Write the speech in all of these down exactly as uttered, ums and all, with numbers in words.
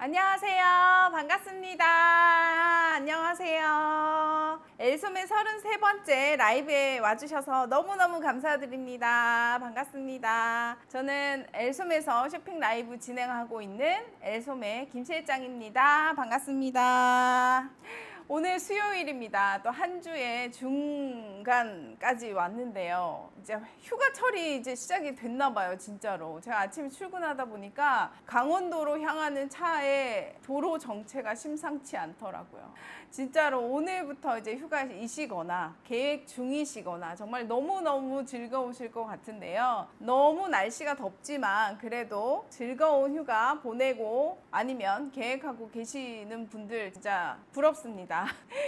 안녕하세요. 반갑습니다. 안녕하세요. 엘솜의 서른세 번째 라이브에 와주셔서 너무너무 감사드립니다. 반갑습니다. 저는 엘솜에서 쇼핑 라이브 진행하고 있는 엘솜의 김실장입니다. 반갑습니다. 오늘 수요일입니다. 또 한 주의 중간까지 왔는데요. 이제 휴가철이 이제 시작이 됐나 봐요, 진짜로. 제가 아침에 출근하다 보니까 강원도로 향하는 차의 도로 정체가 심상치 않더라고요. 진짜로 오늘부터 이제 휴가이시거나 계획 중이시거나 정말 너무너무 즐거우실 것 같은데요. 너무 날씨가 덥지만 그래도 즐거운 휴가 보내고 아니면 계획하고 계시는 분들 진짜 부럽습니다.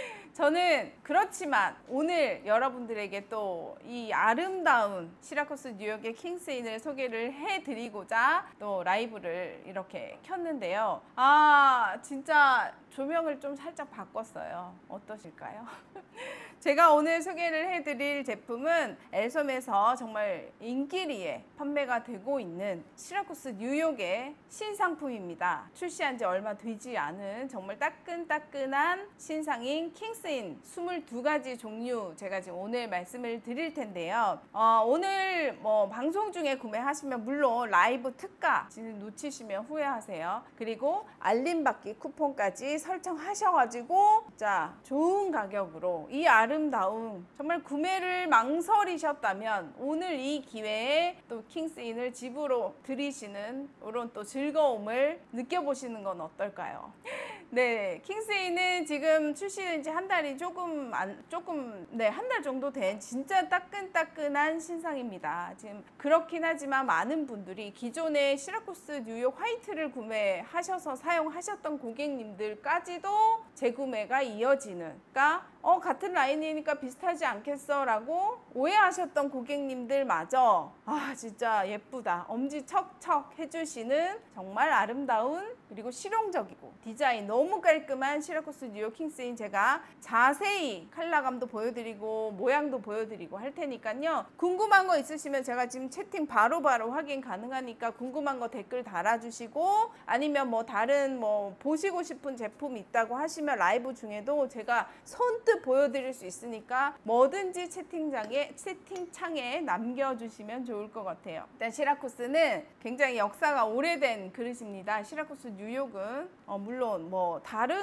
저는 그렇지만 오늘 여러분들에게 또 이 아름다운 시라쿠스 뉴욕의 킹스인을 소개를 해드리고자 또 라이브를 이렇게 켰는데요. 아, 진짜 조명을 좀 살짝 바꿨어요. 어떠실까요? 제가 오늘 소개를 해드릴 제품은 엘솜에서 정말 인기리에 판매가 되고 있는 시라쿠스 뉴욕의 신상품입니다. 출시한 지 얼마 되지 않은 정말 따끈따끈한 신상인 킹스인 이십이 가지 종류 제가 지금 오늘 말씀을 드릴 텐데요. 어, 오늘 뭐 방송 중에 구매하시면 물론 라이브 특가 지금 놓치시면 후회하세요. 그리고 알림받기 쿠폰까지 설정하셔가지고 자 좋은 가격으로 이 아름다운 정말 구매를 망설이셨다면 오늘 이 기회에 또 킹스인을 집으로 들이시는 이런 또 즐거움을 느껴보시는 건 어떨까요? 네, 킹스인은 지금 출시된 지 한 달이 조금 안, 조금 네, 한 달 정도 된 진짜 따끈따끈한 신상입니다. 지금 그렇긴 하지만 많은 분들이 기존의 시라쿠스 뉴욕 화이트를 구매하셔서 사용하셨던 고객님들까지도 재구매가 이어지는, 그러니까 어 같은 라인이니까 비슷하지 않겠어 라고 오해하셨던 고객님들마저 아 진짜 예쁘다, 엄지척척 해주시는 정말 아름다운 그리고 실용적이고 디자인 너무 깔끔한 시라쿠스 뉴욕 킹스인 제가 자세히 컬러감도 보여드리고 모양도 보여드리고 할 테니까요. 궁금한 거 있으시면 제가 지금 채팅 바로바로 바로 확인 가능하니까 궁금한 거 댓글 달아주시고 아니면 뭐 다른 뭐 보시고 싶은 제품 있다고 하시면 라이브 중에도 제가 손뜻 보여드릴 수 있으니까 뭐든지 채팅창에, 채팅창에 남겨주시면 좋을 것 같아요. 일단 시라쿠스는 굉장히 역사가 오래된 그릇입니다. 시라쿠스 뉴욕은 어 물론 뭐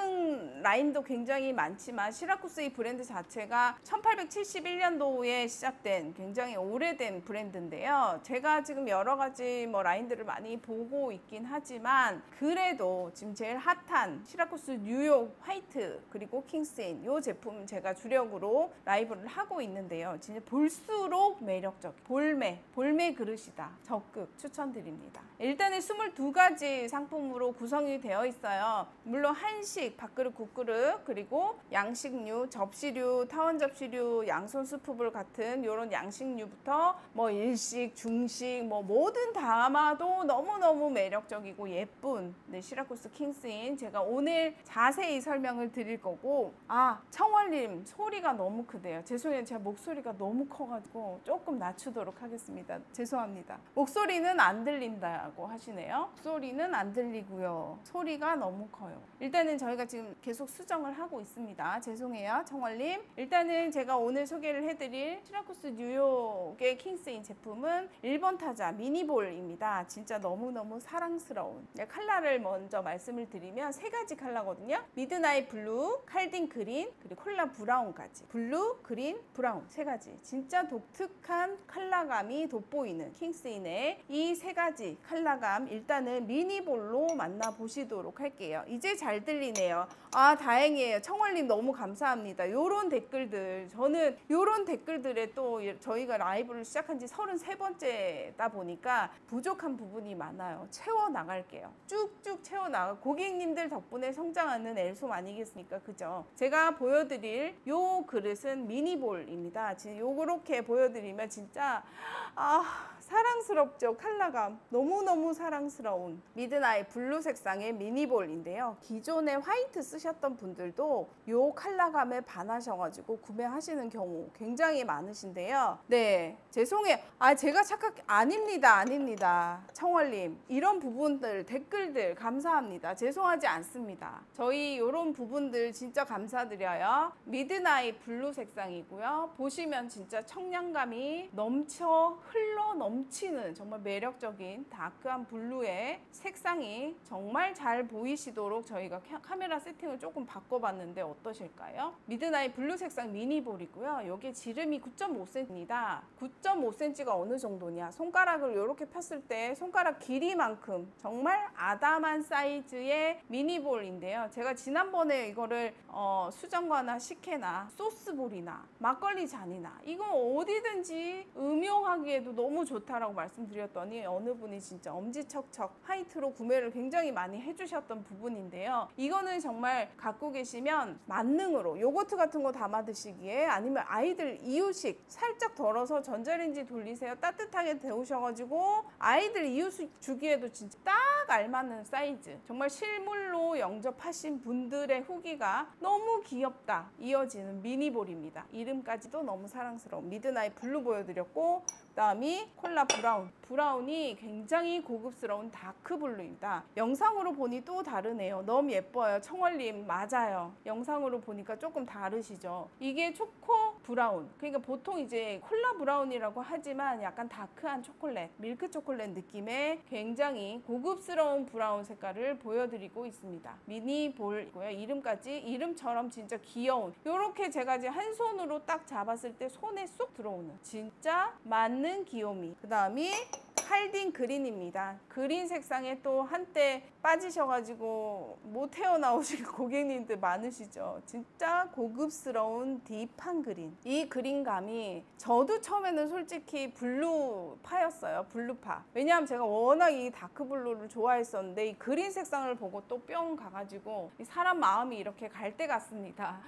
다른 라인도 굉장히 많지만 시라쿠스 이 브랜드 자체가 천팔백칠십일 년도에 시작된 굉장히 오래된 브랜드인데요. 제가 지금 여러 가지 뭐 라인들을 많이 보고 있긴 하지만 그래도 지금 제일 핫한 시라쿠스 뉴욕 화이트 그리고 킹스인 이 제품 제가 주력으로 라이브를 하고 있는데요. 진짜 볼수록 매력적 볼매, 볼매 그릇이다. 적극 추천드립니다. 일단은 이십이 가지 상품으로 구성이 되어 있어요. 물론 한식, 밥그릇, 국그릇, 그리고 양식류, 접시류, 타원 접시류, 양손 스프볼 같은 이런 양식류부터 뭐 일식, 중식 뭐 뭐든 담아도 너무너무 매력적이고 예쁜 네, 시라쿠스 킹스인 제가 오늘 자세히 설명을 드릴 거고 아 청월님 소리가 너무 크대요. 죄송해요. 제가 목소리가 너무 커가지고 조금 낮추도록 하겠습니다. 죄송합니다. 목소리는 안 들린다고 하시네요. 목소리는 안 들리고요. 소리가 너무 커요. 일단은 저희가 지금 계속 수정을 하고 있습니다. 죄송해요. 청월님. 일단은 제가 오늘 소개를 해드릴 시라쿠스 뉴욕의 킹스인 제품은 일 번 타자 미니볼입니다. 진짜 너무너무 사랑스러운 컬러를 먼저 말씀을 드리면 세 가지 컬러거든요. 미드나잇 블루, 칼딘 그린, 그리고 콜라 브라운까지 블루, 그린, 브라운 세 가지 진짜 독특한 컬러감이 돋보이는 킹스인의 이 세 가지 컬러감 일단은 미니볼로 만나보시도록 할게요. 이제 잘 들리네요. 아 다행이에요. 청월님 너무 감사합니다. 요런 댓글들 저는 요런 댓글들에 또 저희가 라이브를 시작한 지 서른세 번째다 보니까 부족한 부분이 많아요. 채워나갈게요. 쭉쭉 채워나가 고객님들 덕분에 성장하는 엘솜 아니겠습니까? 그죠? 제가 보여드릴 요 그릇은 미니볼입니다. 지금 요렇게 보여드리면 진짜 아 사랑스럽죠. 컬러감 너무너무 사랑스러운 미드나잇 블루 색상의 미니볼인데요. 기 기존에 화이트 쓰셨던 분들도 요 컬러감에 반하셔가지고 구매하시는 경우 굉장히 많으신데요. 네, 죄송해요. 아, 제가 착각 아닙니다. 아닙니다. 청월님, 이런 부분들 댓글들 감사합니다. 죄송하지 않습니다. 저희 이런 부분들 진짜 감사드려요. 미드나잇 블루 색상이고요. 보시면 진짜 청량감이 넘쳐 흘러 넘치는 정말 매력적인 다크한 블루의 색상이 정말 잘 보이시도록 저희가 카메라 세팅을 조금 바꿔봤는데 어떠실까요? 미드나잇 블루 색상 미니볼이고요. 여기 지름이 구 점 오 센티미터입니다. 구 점 오 센티미터가 어느 정도냐? 손가락을 이렇게 폈을 때 손가락 길이만큼 정말 아담한 사이즈의 미니볼인데요. 제가 지난번에 이거를 어, 수정과나 식혜나 소스볼이나 막걸리 잔이나 이거 어디든지 음용하기에도 너무 좋다라고 말씀드렸더니 어느 분이 진짜 엄지척척 화이트로 구매를 굉장히 많이 해주셨던 부분인데요. 이거는 정말 갖고 계시면 만능으로 요거트 같은 거 담아 드시기에 아니면 아이들 이유식 살짝 덜어서 전자레인지 돌리세요. 따뜻하게 데우셔가지고 아이들 이유식 주기에도 진짜 딱 알맞는 사이즈. 정말 실물로 영접하신 분들의 후기가 너무 귀엽다 이어지는 미니볼입니다. 이름까지도 너무 사랑스러운 미드나잇 블루 보여드렸고, 그 다음이 콜라 브라운. 브라운이 굉장히 고급스러운 다크 블루입니다. 영상으로 보니 또 다르네요. 너무 예뻐요. 청월님 맞아요. 영상으로 보니까 조금 다르시죠. 이게 초코 브라운. 그러니까 보통 이제 콜라 브라운이라고 하지만 약간 다크한 초콜릿, 밀크 초콜릿 느낌의 굉장히 고급스러운 브라운 색깔을 보여드리고 있습니다. 미니볼이고요. 이름까지 이름처럼 진짜 귀여운, 요렇게 제가 이제 한 손으로 딱 잡았을 때 손에 쏙 들어오는 진짜 맞는 귀요미. 그 다음이 칼딘 그린입니다. 그린 색상에 또 한때 빠지셔가지고 못 헤어나오실 고객님들 많으시죠. 진짜 고급스러운 딥한 그린. 이 그린감이 저도 처음에는 솔직히 블루파였어요. 블루파. 왜냐하면 제가 워낙 이 다크블루를 좋아했었는데 이 그린 색상을 보고 또 뿅 가가지고 이 사람 마음이 이렇게 갈 때 같습니다.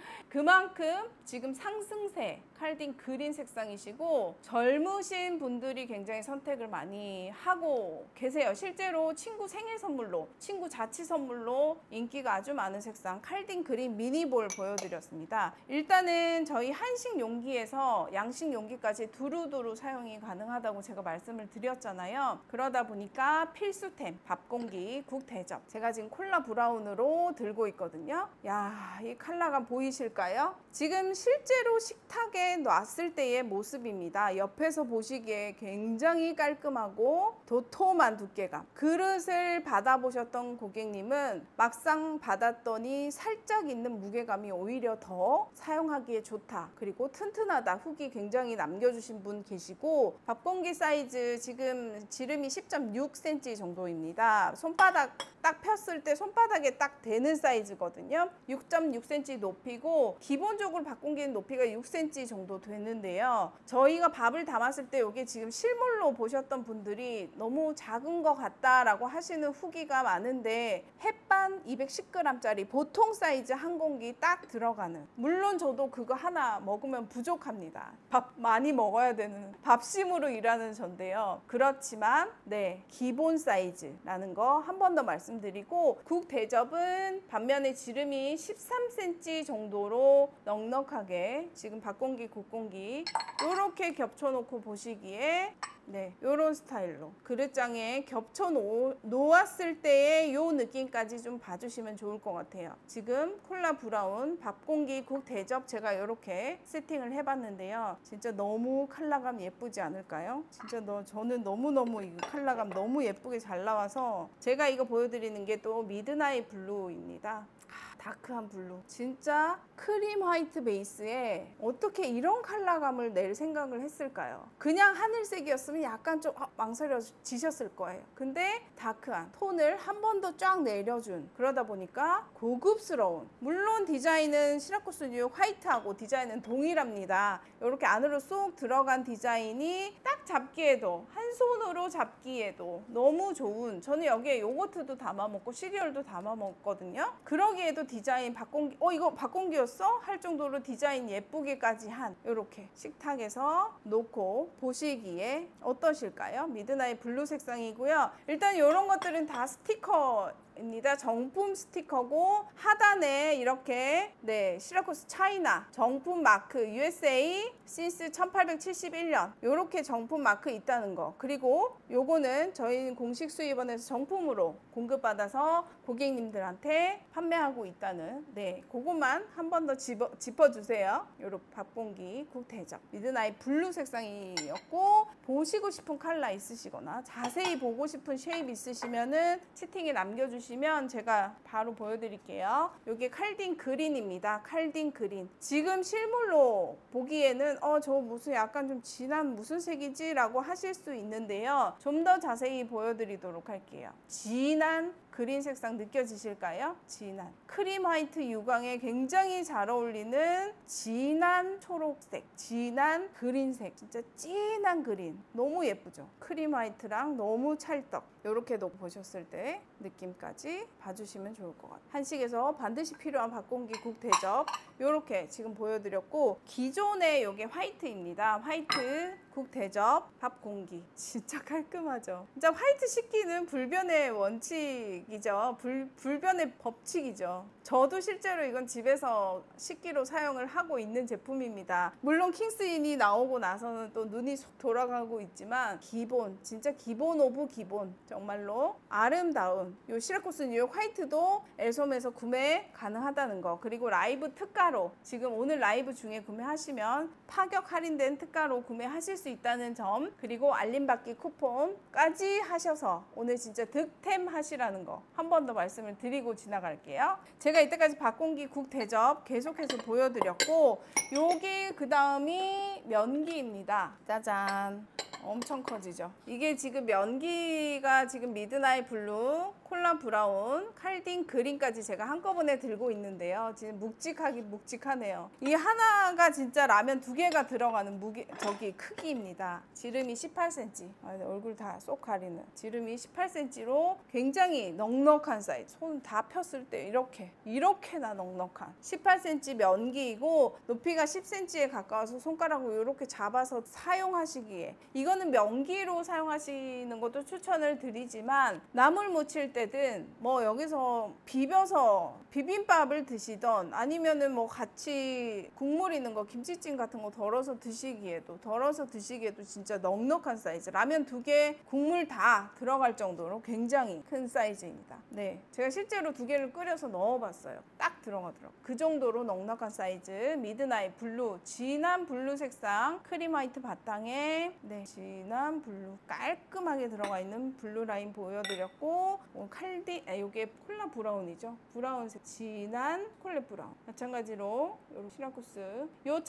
그만큼 지금 상승세 칼딘 그린 색상이시고 젊으신 분들이 굉장히 선택을 많이 하고 계세요. 실제로 친구 생일 선물로, 친구 자취 선물로 인기가 아주 많은 색상 칼딘 그린 미니볼 보여드렸습니다. 일단은 저희 한식 용기에서 양식 용기까지 두루두루 사용이 가능하다고 제가 말씀을 드렸잖아요. 그러다 보니까 필수템 밥공기 국 대접, 제가 지금 콜라 브라운으로 들고 있거든요. 야, 이 컬러감 보이실까요? 지금 실제로 식탁에 놨을 때의 모습입니다. 옆에서 보시기에 굉장히 깔끔하고 도톰한 두께감. 그릇을 받아보셨던 고객님은 막상 받았더니 살짝 있는 무게감이 오히려 더 사용하기에 좋다, 그리고 튼튼하다 후기 굉장히 남겨주신 분 계시고, 밥공기 사이즈 지금 지름이 십 점 육 센티미터 정도입니다. 손바닥 딱 폈을 때 손바닥에 딱 되는 사이즈거든요. 육 점 육 센티미터 높이고 기본적으로 밥공기는 높이가 육 센티미터 정도 되는데요. 저희가 밥을 담았을 때 이게 지금 실물로 보셨던 분들이 너무 작은 것 같다라고 하시는 후기가 많은데 햇반 이백십 그램짜리 보통 사이즈 한 공기 딱 들어가는, 물론 저도 그거 하나 먹으면 부족합니다. 밥 많이 먹어야 되는 밥심으로 일하는 전데요. 그렇지만 네, 기본 사이즈라는 거 한 번 더 말씀드리고, 국 대접은 반면에 지름이 십삼 센티미터 정도로 넉넉하게 지금 밥공기 국공기 이렇게 겹쳐놓고 보시기에 네, 요런 스타일로 그릇장에 겹쳐 놓, 놓았을 때의 요 느낌까지 좀 봐주시면 좋을 것 같아요. 지금 콜라 브라운 밥공기 국 대접 제가 이렇게 세팅을 해봤는데요. 진짜 너무 컬러감 예쁘지 않을까요? 진짜 너, 저는 너무너무 이 컬러감 너무 예쁘게 잘 나와서 제가 이거 보여드리는 게 또 미드나잇 블루입니다. 다크한 블루. 진짜 크림 화이트 베이스에 어떻게 이런 컬러감을 낼 생각을 했을까요? 그냥 하늘색이었으면 약간 좀 아, 망설여지셨을 거예요. 근데 다크한 톤을 한 번 더 쫙 내려준, 그러다 보니까 고급스러운, 물론 디자인은 시라코 스튜디오 화이트하고 디자인은 동일합니다. 이렇게 안으로 쏙 들어간 디자인이 딱 잡기에도, 한 손으로 잡기에도 너무 좋은, 저는 여기에 요거트도 담아 먹고 시리얼도 담아 먹거든요. 그러기에도 디자인 박공기, 어 이거 박공기였어? 할 정도로 디자인 예쁘게까지 한 이렇게 식탁에서 놓고 보시기에 어떠실까요? 미드나잇 블루 색상이고요. 일단 이런 것들은 다 스티커 입니다. 정품 스티커고 하단에 이렇게 네 시라쿠스 차이나 정품 마크 유에스에이 신스 천팔백칠십일 년 이렇게 정품 마크 있다는 거. 그리고 요거는 저희 공식 수입원에서 정품으로 공급받아서 고객님들한테 판매하고 있다는 네 그것만 한 번 더 짚어주세요. 요렇게 밥공기 국대접 미드나잇 블루 색상이었고 보시고 싶은 컬러 있으시거나 자세히 보고 싶은 쉐입 있으시면은 채팅에 남겨주시면 시면 제가 바로 보여드릴게요. 이게 칼딘 그린입니다. 칼딘 그린. 지금 실물로 보기에는 어 저 무슨 약간 좀 진한 무슨 색이지? 라고 하실 수 있는데요. 좀 더 자세히 보여드리도록 할게요. 진한 그린 색상 느껴지실까요? 진한 크림 화이트 유광에 굉장히 잘 어울리는 진한 초록색, 진한 그린색, 진짜 진한 그린. 너무 예쁘죠? 크림 화이트랑 너무 찰떡. 이렇게도 보셨을 때 느낌까지 봐주시면 좋을 것 같아요. 한식에서 반드시 필요한 밥공기 국 대접 이렇게 지금 보여드렸고 기존의 이게 화이트입니다. 화이트 국 대접 밥공기 진짜 깔끔하죠. 진짜 화이트 식기는 불변의 원칙이죠. 불, 불변의 법칙이죠. 저도 실제로 이건 집에서 식기로 사용을 하고 있는 제품입니다. 물론 킹스인이 나오고 나서는 또 눈이 쏙 돌아가고 있지만 기본 진짜 기본 오브 기본 정말로 아름다운 요 시라쿠스 뉴욕 화이트도 엘솜에서 구매 가능하다는 거. 그리고 라이브 특가로 지금 오늘 라이브 중에 구매하시면 파격 할인된 특가로 구매하실 수 있다는 점, 그리고 알림받기 쿠폰까지 하셔서 오늘 진짜 득템 하시라는 거 한 번 더 말씀을 드리고 지나갈게요. 제가 이때까지 밥공기 국 대접 계속해서 보여드렸고 요게 그 다음이 면기입니다. 짜잔. 엄청 커지죠. 이게 지금 면기가 지금 미드나잇 블루, 콜라 브라운, 칼딘 그린까지 제가 한꺼번에 들고 있는데요. 지금 묵직하긴 묵직하네요. 이 하나가 진짜 라면 두 개가 들어가는 무게, 저기 크기입니다. 지름이 십팔 센티미터. 아, 얼굴 다 쏙 가리는. 지름이 십팔 센티미터로 굉장히 넉넉한 사이즈. 손 다 폈을 때 이렇게, 이렇게나 넉넉한. 십팔 센티미터 면기이고 높이가 십 센티미터에 가까워서 손가락으로 이렇게 잡아서 사용하시기에 이거 이거는 면기로 사용하시는 것도 추천을 드리지만 나물 무칠 때든 뭐 여기서 비벼서 비빔밥을 드시던 아니면은 뭐 같이 국물 있는 거 김치찜 같은 거 덜어서 드시기에도 덜어서 드시기에도 진짜 넉넉한 사이즈. 라면 두 개 국물 다 들어갈 정도로 굉장히 큰 사이즈입니다. 네, 제가 실제로 두 개를 끓여서 넣어봤어요. 딱 들어가더라고요. 그 정도로 넉넉한 사이즈 미드나잇 블루, 진한 블루 색상 크림 화이트 바탕에 네. 진한 블루 깔끔하게 들어가 있는 블루 라인 보여드렸고 어, 칼디 아, 이게 콜라 브라운이죠. 브라운색 진한 콜라 브라운 마찬가지로 요 시라쿠스 요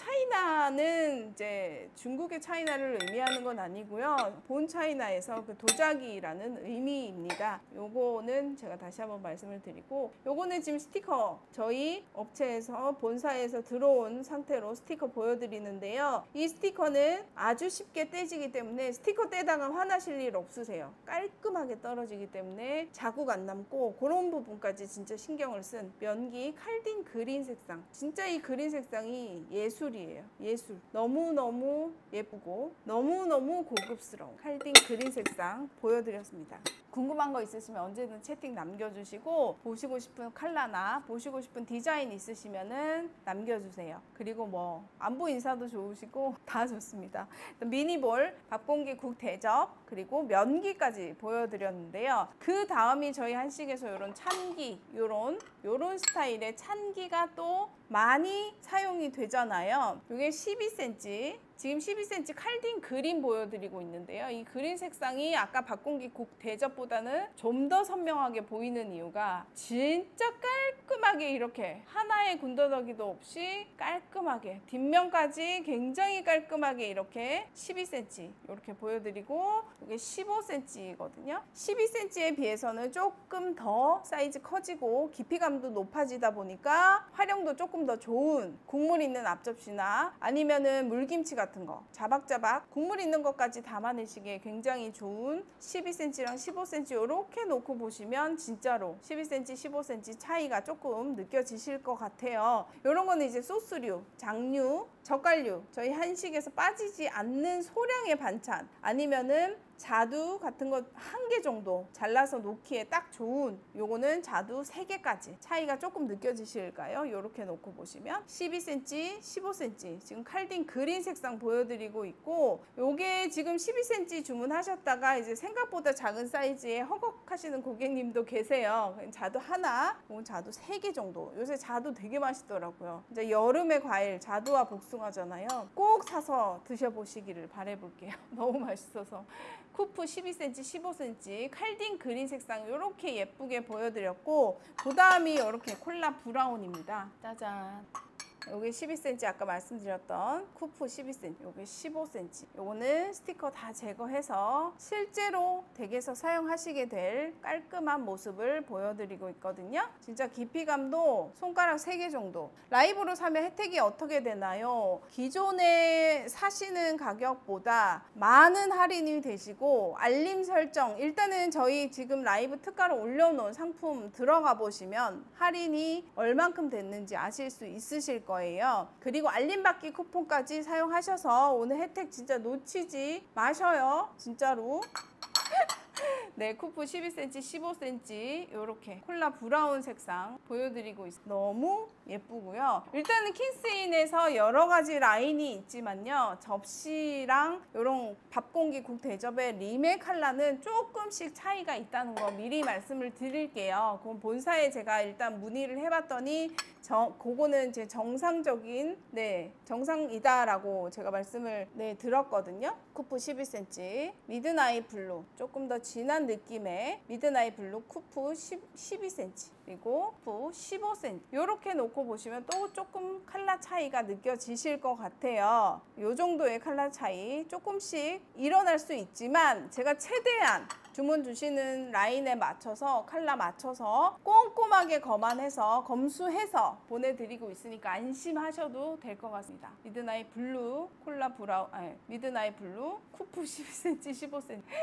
차이나는 이제 중국의 차이나를 의미하는 건 아니고요. 본 차이나에서 그 도자기라는 의미입니다. 요거는 제가 다시 한번 말씀을 드리고 요거는 지금 스티커 저희 업체에서 본사에서 들어온 상태로 스티커 보여드리는데요. 이 스티커는 아주 쉽게 떼지기 때문에 스티커 떼다가 화나실 일 없으세요. 깔끔하게 떨어지기 때문에 자국 안 남고 그런 부분까지 진짜 신경을 쓴 면기 칼딘 그린 색상. 진짜 이 그린 색상이 예술이에요. 예술. 너무너무 예쁘고 너무너무 고급스러운 칼딘 그린 색상 보여드렸습니다. 궁금한 거 있으시면 언제든 채팅 남겨주시고 보시고 싶은 컬러나 보시고 싶은 디자인 있으시면은 남겨주세요. 그리고 뭐 안부 인사도 좋으시고 다 좋습니다. 미니볼, 밥공기 국 대접, 그리고 면기까지 보여드렸는데요. 그 다음이 저희 한식에서 이런 찬기, 요런 요런 스타일의 찬기가 또 많이 사용이 되잖아요. 이게 십이 센티미터, 지금 십이 센티미터 칼딘 그린 보여드리고 있는데요. 이 그린 색상이 아까 밥공기 국 대접보다는 좀 더 선명하게 보이는 이유가 진짜 깔끔하게 이렇게 하나의 군더더기도 없이 깔끔하게 뒷면까지 굉장히 깔끔하게 이렇게 십이 센티미터 이렇게 보여드리고 이게 십오 센티미터거든요. 십이 센티미터에 비해서는 조금 더 사이즈 커지고 깊이감도 높아지다 보니까 활용도 조금 더 좋은 국물 있는 앞접시나 아니면은 물김치 같은 거 자박자박 국물 있는 것까지 담아내시기에 굉장히 좋은 십이 센티미터랑 십오 센티미터 이렇게 놓고 보시면 진짜로 십이 센티미터, 십오 센티미터 차이가 조금 조금 느껴지실 것 같아요. 이런 거는 이제 소스류, 장류, 젓갈류, 저희 한식에서 빠지지 않는 소량의 반찬, 아니면은 자두 같은 거 한 개 정도 잘라서 놓기에 딱 좋은, 요거는 자두 세 개까지 차이가 조금 느껴지실까요? 요렇게 놓고 보시면 십이 센티미터, 십오 센티미터 지금 칼딘 그린 색상 보여드리고 있고, 요게 지금 십이 센티미터 주문하셨다가 이제 생각보다 작은 사이즈에 허걱하시는 고객님도 계세요. 자두 하나, 요건 자두 세 개 정도. 요새 자두 되게 맛있더라고요. 이제 여름의 과일 자두와 복숭아잖아요. 꼭 사서 드셔보시기를 바라볼게요. 너무 맛있어서. 쿠프 십이 센티미터, 십오 센티미터 칼딘 그린 색상 이렇게 예쁘게 보여드렸고, 그 다음이 이렇게 콜라 브라운입니다. 짜잔. 요게 십이 센티미터 아까 말씀드렸던 쿠프 십이 센티미터, 요게 십오 센티미터. 요거는 스티커 다 제거해서 실제로 댁에서 사용하시게 될 깔끔한 모습을 보여드리고 있거든요. 진짜 깊이감도 손가락 세 개 정도. 라이브로 사면 혜택이 어떻게 되나요? 기존에 사시는 가격보다 많은 할인이 되시고, 알림 설정, 일단은 저희 지금 라이브 특가로 올려놓은 상품 들어가 보시면 할인이 얼만큼 됐는지 아실 수 있으실 거예요. 거예요. 그리고 알림받기 쿠폰까지 사용하셔서 오늘 혜택 진짜 놓치지 마셔요. 진짜로. 네, 쿠프 십이 센티미터, 십오 센티미터 이렇게 콜라 브라운 색상 보여드리고 있어요. 너무 예쁘고요. 일단은 킨스인에서 여러 가지 라인이 있지만요, 접시랑 이런 밥공기 국 대접의 림의 컬러는 조금씩 차이가 있다는 거 미리 말씀을 드릴게요. 그건 본사에 제가 일단 문의를 해봤더니 저, 그거는 제 정상적인, 네, 정상이다라고 제가 말씀을 네, 들었거든요. 쿠프 십이 센티미터, 미드나잇 블루, 조금 더 진한 느낌의 미드나잇 블루 쿠프 십이 센티미터, 그리고 쿠프 십오 센티미터 이렇게 놓고 보시면 또 조금 컬러 차이가 느껴지실 것 같아요. 이 정도의 컬러 차이 조금씩 일어날 수 있지만 제가 최대한 주문 주시는 라인에 맞춰서 컬러 맞춰서 꼼꼼하게 검안해서 검수해서 보내드리고 있으니까 안심하셔도 될 것 같습니다. 미드나잇 블루, 콜라 브라운, 아니 미드나잇 블루, 쿠프 십이 센티미터, 십오 센티미터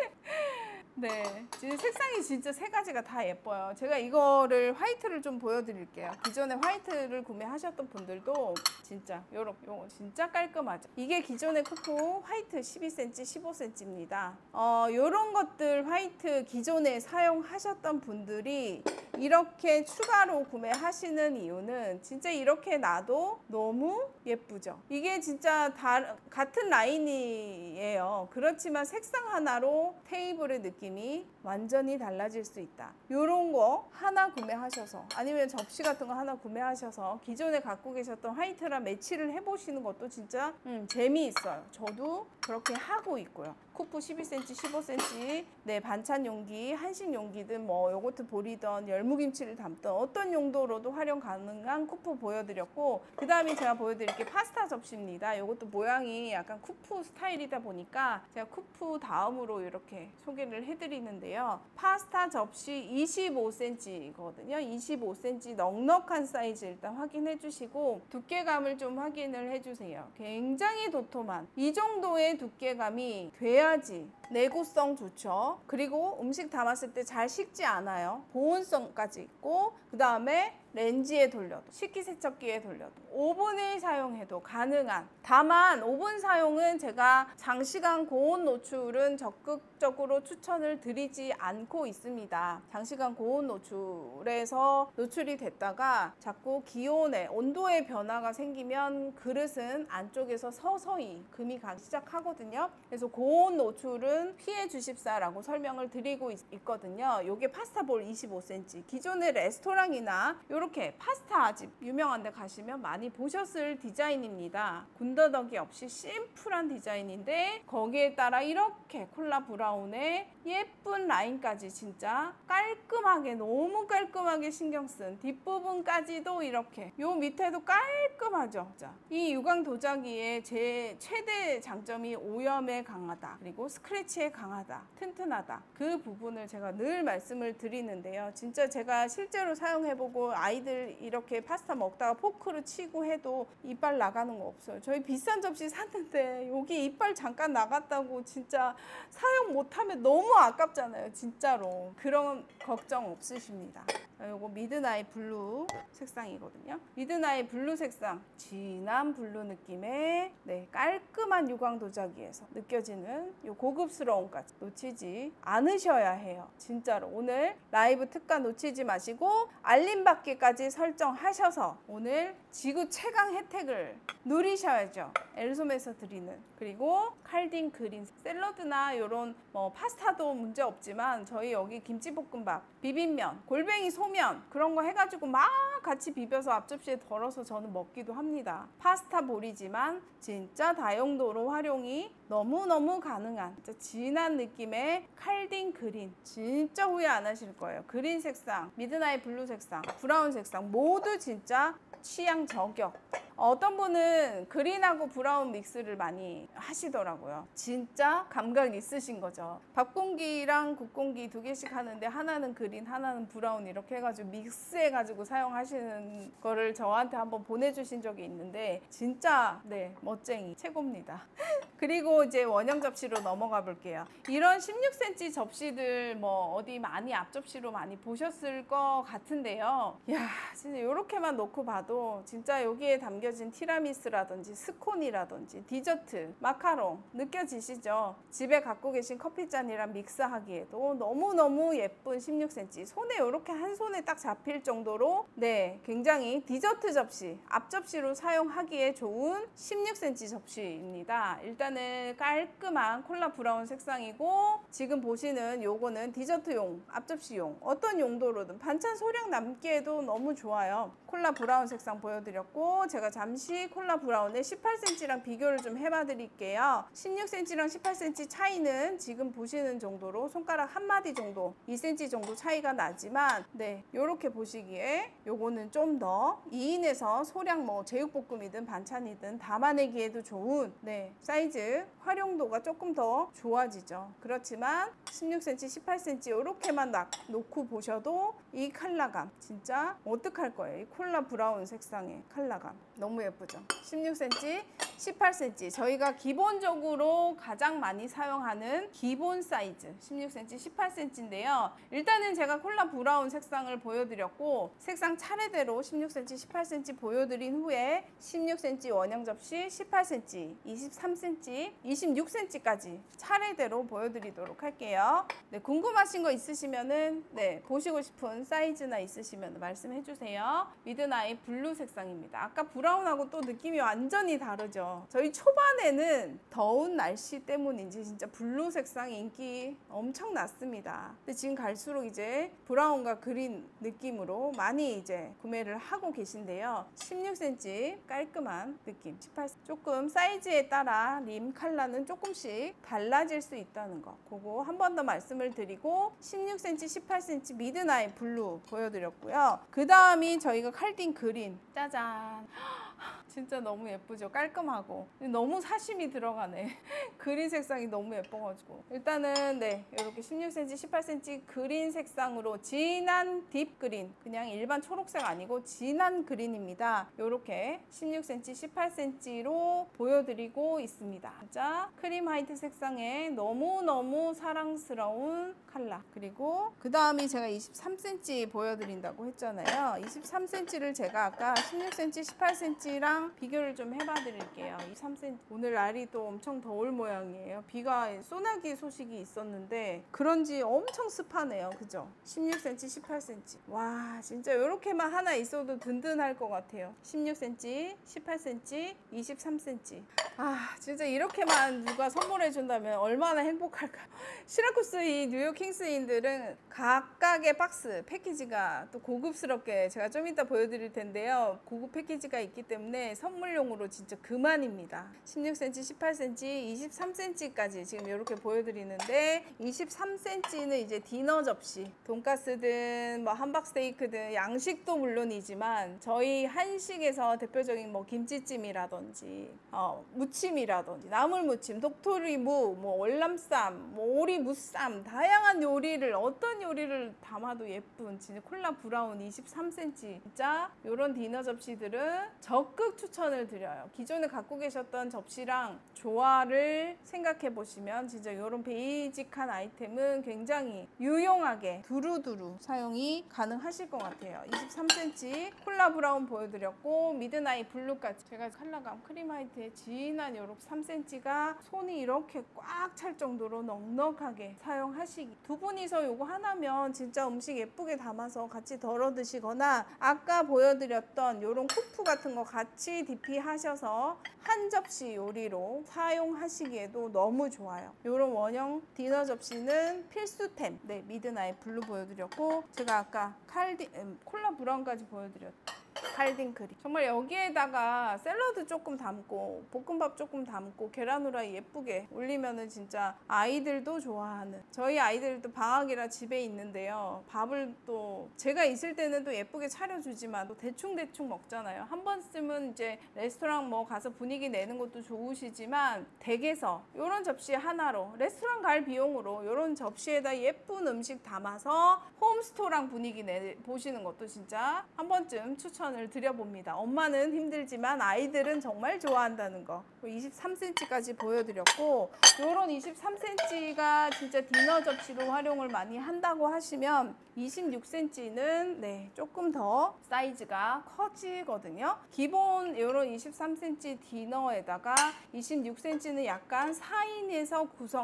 네, 지금 색상이 진짜 세 가지가 다 예뻐요. 제가 이거를 화이트를 좀 보여드릴게요. 기존에 화이트를 구매하셨던 분들도 진짜 요렇게 요거 진짜 깔끔하죠. 이게 기존의 쿠프 화이트 십이 센티미터, 십오 센티미터입니다. 어, 요런 것들 화이트 기존에 사용하셨던 분들이 이렇게 추가로 구매하시는 이유는 진짜 이렇게 놔도 너무 예쁘죠. 이게 진짜 다 같은 라인이에요. 그렇지만 색상 하나로 테이블의 느낌이 완전히 달라질 수 있다. 요런 거 하나 구매하셔서, 아니면 접시 같은 거 하나 구매하셔서 기존에 갖고 계셨던 화이트랑 매치를 해보시는 것도 진짜 음, 재미있어요. 저도 그렇게 하고 있고요. 쿠프 십이 센티미터, 십오 센티미터 네, 반찬 용기, 한식 용기든 뭐 요거트 보리던 열무김치를 담던 어떤 용도로도 활용 가능한 쿠프 보여드렸고, 그 다음에 제가 보여드릴 게 파스타 접시입니다. 요것도 모양이 약간 쿠프 스타일이다 보니까 제가 쿠프 다음으로 이렇게 소개를 해드리는데요. 파스타 접시 이십오 센티미터거든요. 이십오 센티미터 넉넉한 사이즈 일단 확인해 주시고 두께감을 좀 확인을 해주세요. 굉장히 도톰한 이 정도의 두께감이 돼야지 내구성 좋죠. 그리고 음식 담았을 때 잘 식지 않아요. 보온성까지 있고, 그 다음에 렌지에 돌려도, 식기세척기에 돌려도, 오븐을 사용해도 가능한. 다만 오븐 사용은 제가 장시간 고온 노출은 적극적으로 추천을 드리지 않고 있습니다. 장시간 고온 노출에서 노출이 됐다가 자꾸 기온에 온도의 변화가 생기면 그릇은 안쪽에서 서서히 금이 가기 시작하거든요. 그래서 고온 노출은 피해 주십사라고 설명을 드리고 있, 있거든요. 요게 파스타볼 이십오 센티미터. 기존의 레스토랑이나 이렇게 파스타 집 유명한 데 가시면 많이 보셨을 디자인입니다. 군더더기 없이 심플한 디자인인데 거기에 따라 이렇게 콜라 브라운에 예쁜 라인까지 진짜 깔끔하게, 너무 깔끔하게 신경 쓴 뒷부분까지도 이렇게, 요 밑에도 깔끔하죠. 자, 이 유광 도자기의 제 최대 장점이 오염에 강하다, 그리고 스크래치에 강하다, 튼튼하다. 그 부분을 제가 늘 말씀을 드리는데요. 진짜 제가 실제로 사용해보고 아이들 이렇게 파스타 먹다가 포크로 치고 해도 이빨 나가는 거 없어요. 저희 비싼 접시 샀는데 여기 이빨 잠깐 나갔다고 진짜 사용 못하면 너무 아깝잖아요. 진짜로. 그런 걱정 없으십니다. 요거 미드나잇 블루 색상이거든요. 미드나잇 블루 색상, 진한 블루 느낌의 네, 깔끔한 유광 도자기에서 느껴지는 요 고급스러움까지 놓치지 않으셔야 해요. 진짜로 오늘 라이브 특가 놓치지 마시고 알림 받기까지 설정하셔서 오늘 지구 최강 혜택을 누리셔야죠. 엘솜에서 드리는. 그리고 칼딘 그린 샐러드나 요런 뭐 파스타도 문제 없지만 저희 여기 김치볶음밥, 비빔면, 골뱅이 소면 그런 거 해가지고 막 같이 비벼서 앞접시에 덜어서 저는 먹기도 합니다. 파스타 볼이지만 진짜 다용도로 활용이 너무너무 가능한 진짜 진한 느낌의 칼딘 그린, 진짜 후회 안 하실 거예요. 그린 색상, 미드나잇 블루 색상, 브라운 색상 모두 진짜 취향 저격. 어떤 분은 그린하고 브라운 믹스를 많이 하시더라고요. 진짜 감각 있으신 거죠. 밥 공기랑 국 공기 두 개씩 하는데 하나는 그린, 하나는 브라운 이렇게 해가지고 믹스해가지고 사용하시는 거를 저한테 한번 보내주신 적이 있는데 진짜 네 멋쟁이 최고입니다. 그리고 이제 원형 접시로 넘어가 볼게요. 이런 십육 센티미터 접시들 뭐 어디 많이 앞접시로 많이 보셨을 것 같은데요. 이야 진짜 이렇게만 놓고 봐도 진짜 여기에 담겨진 티라미수라든지 스콘이라든지 디저트, 마카롱 느껴지시죠? 집에 갖고 계신 커피잔이랑 믹스하기에도 너무너무 예쁜 십육 센티미터. 손에 이렇게 한 손에 딱 잡힐 정도로 네 굉장히 디저트 접시, 앞접시로 사용하기에 좋은 십육 센티미터 접시입니다. 일단은 깔끔한 콜라 브라운 색상이고 지금 보시는 요거는 디저트용, 앞접시용 어떤 용도로든 반찬 소량 남기에도 너무 좋아요. 콜라 브라운 색상 보여드렸고 제가 잠시 콜라 브라운의 십팔 센티미터랑 비교를 좀 해봐 드릴게요. 십육 센티미터랑 십팔 센티미터 차이는 지금 보시는 정도로 손가락 한 마디 정도, 이 센티미터 정도 차이가 나지만 네 요렇게 보시기에 요거는 좀 더 이 인에서 소량 뭐 제육볶음이든 반찬이든 담아내기에도 좋은 네 사이즈 활용도가 조금 더 좋아지죠. 그렇지만 십육 센티미터, 십팔 센티미터 이렇게만 놓고 보셔도 이 컬러감 진짜 어떡할 거예요. 이 콜라 브라운 색상의 컬러감 너무 예쁘죠. 십육 센티미터, 십팔 센티미터 저희가 기본적으로 가장 많이 사용하는 기본 사이즈 십육 센티미터, 십팔 센티미터인데요. 일단은 제가 콜라 브라운 색상을 보여드렸고 색상 차례대로 십육 센티미터, 십팔 센티미터 보여드린 후에 십육 센티미터 원형 접시, 십팔 센티미터, 이십삼 센티미터, 이십육 센티미터까지 차례대로 보여드리도록 할게요. 네, 궁금하신 거 있으시면은 네, 보시고 싶은 사이즈나 있으시면 말씀해 주세요. 미드나잇 블루 색상입니다. 아까 브라운하고 또 느낌이 완전히 다르죠. 저희 초반에는 더운 날씨 때문인지 진짜 블루 색상 인기 엄청 났습니다. 근데 지금 갈수록 이제 브라운과 그린 느낌으로 많이 이제 구매를 하고 계신데요. 십육 센티미터 깔끔한 느낌, 십팔 센티미터 조금 사이즈에 따라 림 컬러는 조금씩 달라질 수 있다는 거 그거 한 번 더 말씀을 드리고 십육 센티미터, 십팔 센티미터 미드나잇 블루 보여드렸고요. 그 다음이 저희가 칼딘 그린 짜잔 진짜 너무 예쁘죠. 깔끔하고 너무 사심이 들어가네. 그린 색상이 너무 예뻐가지고 일단은 네 이렇게 십육 센티미터, 십팔 센티미터 그린 색상으로 진한 딥 그린 그냥 일반 초록색 아니고 진한 그린입니다. 이렇게 십육 센티미터, 십팔 센티미터로 보여드리고 있습니다. 진짜 크림 화이트 색상의 너무너무 사랑스러운 컬러 그리고 그 다음이 제가 이십삼 센티미터 보여드린다고 했잖아요. 이십삼 센티미터를 제가 아까 십육 센티미터, 십팔 센티미터랑 비교를 좀 해봐 드릴게요. 이십삼 센티미터 오늘 날이 또 엄청 더울 모양이에요. 비가 소나기 소식이 있었는데 그런지 엄청 습하네요. 그죠? 십육 센티미터, 십팔 센티미터 와 진짜 이렇게만 하나 있어도 든든할 것 같아요. 십육 센티미터, 십팔 센티미터, 이십삼 센티미터 아 진짜 이렇게만 누가 선물해 준다면 얼마나 행복할까요? 시라쿠스 이 뉴욕 킹스인들은 각각의 박스 패키지가 또 고급스럽게 제가 좀 이따 보여드릴 텐데요. 고급 패키지가 있기 때문에 선물용으로 진짜 그만입니다. 십육 센티미터, 십팔 센티미터, 이십삼 센티미터까지 지금 이렇게 보여드리는데 이십삼 센티미터는 이제 디너 접시 돈가스든 뭐 함박스테이크든 양식도 물론이지만 저희 한식에서 대표적인 뭐 김치찜이라든지 어, 무침이라든지 나물 무침, 독토리무, 뭐 월남쌈, 뭐 오리 무쌈 다양한 요리를 어떤 요리를 담아도 예쁜 진짜 콜라 브라운 이십삼 센티미터 진짜 이런 디너 접시들은 적극 추천을 드려요. 기존에 갖고 계셨던 접시랑 조화를 생각해 보시면 진짜 이런 베이직한 아이템은 굉장히 유용하게 두루두루 사용이 가능하실 것 같아요. 이십삼 센티미터 콜라 브라운 보여드렸고 미드나잇 블루까지 제가 컬러감 크림 화이트의 진한 요렇게 삼 센티미터가 손이 이렇게 꽉 찰 정도로 넉넉하게 사용하시기. 두 분이서 요거 하나면 진짜 음식 예쁘게 담아서 같이 덜어 드시거나 아까 보여드렸던 요런 쿠프 같은 거 같이 디피 하셔서 한 접시 요리로 사용하시기에도 너무 좋아요. 요런 원형 디너 접시는 필수템. 네, 미드나잇 블루 보여드렸고 제가 아까 칼디 음, 콜라 브라운까지 보여드렸죠. 칼딘 크림. 정말 여기에다가 샐러드 조금 담고 볶음밥 조금 담고 계란 후라이 예쁘게 올리면은 진짜 아이들도 좋아하는. 저희 아이들도 방학이라 집에 있는데요. 밥을 또 제가 있을 때는 또 예쁘게 차려주지만 또 대충대충 먹잖아요. 한 번쯤은 이제 레스토랑 뭐 가서 분위기 내는 것도 좋으시지만 댁에서 이런 접시 하나로 레스토랑 갈 비용으로 이런 접시에다 예쁜 음식 담아서 홈스토랑 분위기 내 보시는 것도 진짜 한 번쯤 추천 을 드려봅니다. 엄마는 힘들지만 아이들은 정말 좋아한다는 거. 이십삼 센티미터까지 보여드렸고 이런 이십삼 센티미터가 진짜 디너 접시로 활용을 많이 한다고 하시면 이십육 센티미터는 네, 조금 더 사이즈가 커지거든요. 기본 이런 이십삼 센티미터 디너에다가 이십육 센티미터는 약간 사 인에서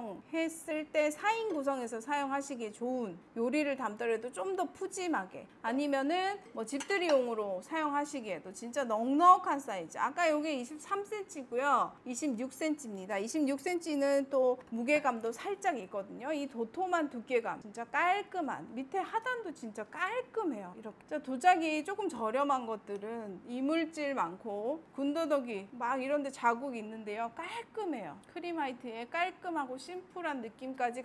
구성했을 때 사 인 구성해서 사용하시기에 좋은 요리를 담더라도 좀 더 푸짐하게 아니면은 뭐 집들이용으로 사용하시기에도 진짜 넉넉한 사이즈. 아까 이게 이십삼 센티미터고요. 이십육 센티미터입니다. 이십육 센티미터는 또 무게감도 살짝 있거든요. 이 도톰한 두께감 진짜 깔끔한 밑에 하단도 진짜 깔끔해요. 이렇게 진짜 도자기 조금 저렴한 것들은 이물질 많고 군더더기 막 이런데 자국 있는데요. 깔끔해요. 크림 화이트에 깔끔하고 심플한 느낌까지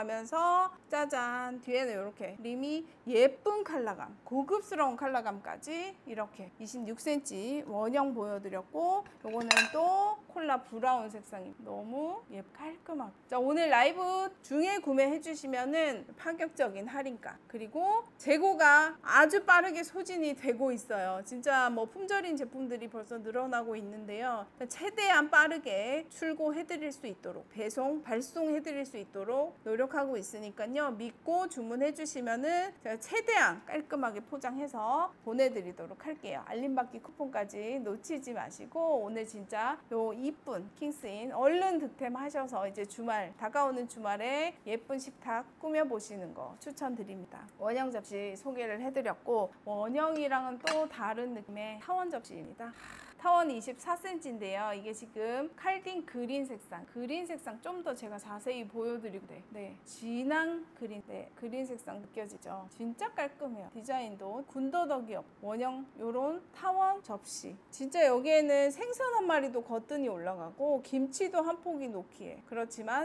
가져가면서 짜잔 뒤에는 이렇게 림이 예쁜 컬러감 고급스러운 컬러감까지 이렇게 이십육 센티미터 원형 보여드렸고 요거는 또 콜라 브라운 색상이 너무 예 깔끔하고. 자, 오늘 라이브 중에 구매해 주시면은 파격적인 할인가 그리고 재고가 아주 빠르게 소진이 되고 있어요. 진짜 뭐 품절인 제품들이 벌써 늘어나고 있는데요. 최대한 빠르게 출고해 드릴 수 있도록 배송 발송해 드릴 수 있도록 노력하고 있으니까요. 믿고 주문해 주시면은 제가 최대한 깔끔하게 포장해서 보내드리도록 할게요. 알림받기 쿠폰까지 놓치지 마시고 오늘 진짜 요 이쁜 킹스인 얼른 득템하셔서 이제 주말 다가오는 주말에 예쁜 식탁 꾸며보시는 거 추천드립니다. 원형 접시 소개를 해드렸고 원형이랑은 또 다른 느낌의 타원 접시입니다. 타원 이십사 센티미터인데요. 이게 지금 칼딘 그린 색상, 그린 색상 좀 더 제가 자세히 보여드리고 네, 네. 진한 그린, 네, 그린 색상 느껴지죠? 진짜 깔끔해요. 디자인도 군더더기 없. 원형 요런 타원 접시. 진짜 여기에는 생선 한 마리도 거뜬히 올라가고 김치도 한 포기 놓기에. 그렇지만